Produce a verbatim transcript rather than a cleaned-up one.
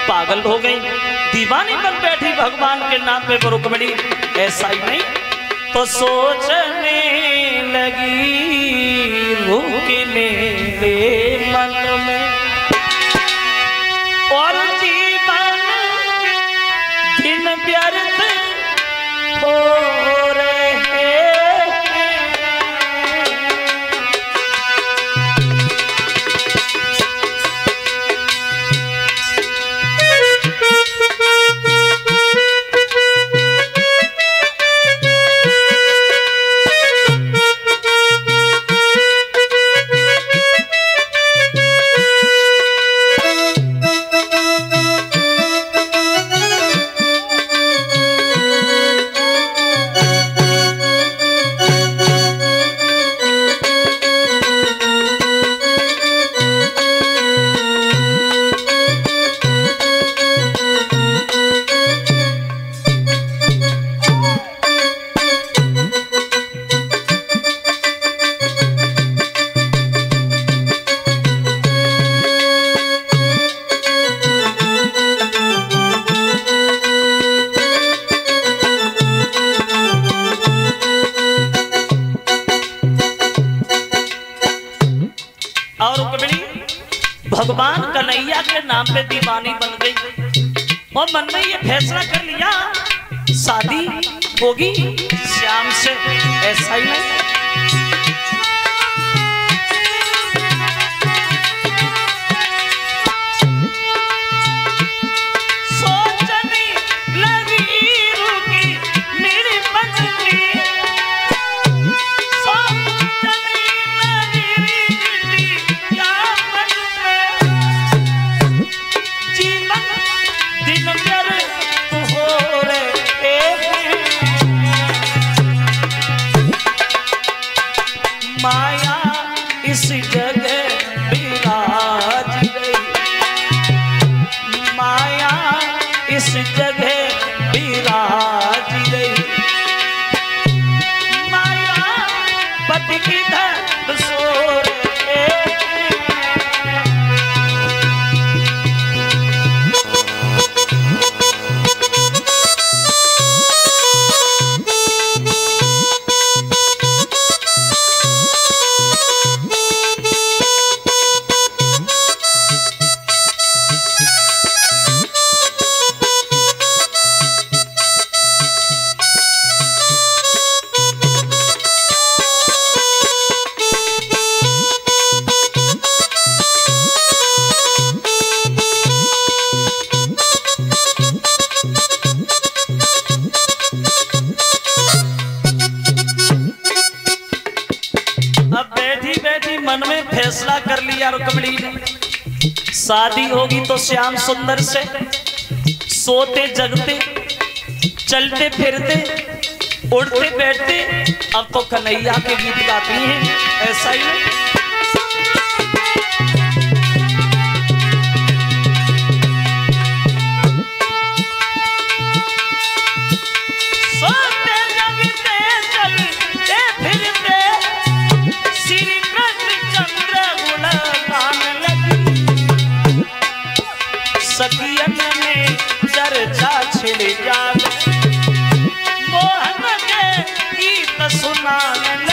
पागल हो गई, दीवानी बन बैठी भगवान के नाम पे। रुक्मिणी ऐसा ही नहीं तो सोचने लगी रुकी मेरे मन में, और जीवन दिन व्यर्थ हो रहे हैं। भगवान कन्हैया के नाम पे दीवानी बन गई और मन में ये फैसला कर लिया शादी होगी श्याम से। ऐसा ही नहीं माया इस जगह विराज गई, माया इस जगह विराज गई, माया पति की धर सो रहे। मन में फैसला कर लिया रुक्मिणी ने, शादी होगी तो श्याम सुंदर से। सोते जगते चलते फिरते उड़ते बैठते अब तो कन्हैया के गीत गाती हैं। ऐसा ही सखियन में चर्चा छिड़ जावे, मोहन के गीत सुनाने